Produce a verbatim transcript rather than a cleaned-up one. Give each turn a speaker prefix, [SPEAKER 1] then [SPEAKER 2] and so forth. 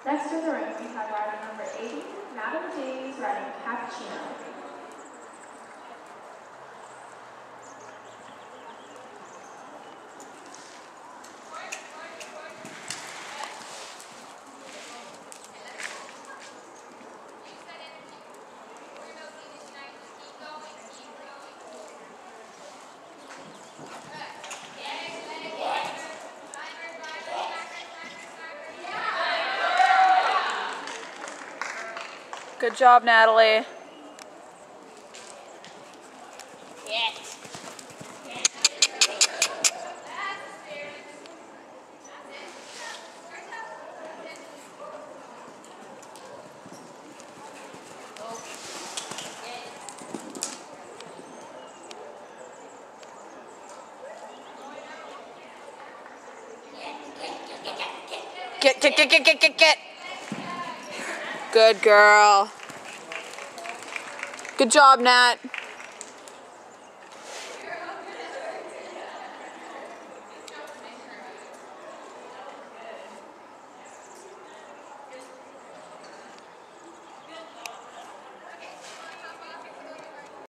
[SPEAKER 1] Next to the ring, we have rider number eighty, Madam Davies, riding Cappuccino.
[SPEAKER 2] Good job, Natalie. Get, get, get, get, get, get, get. Good girl. Good job, Nat.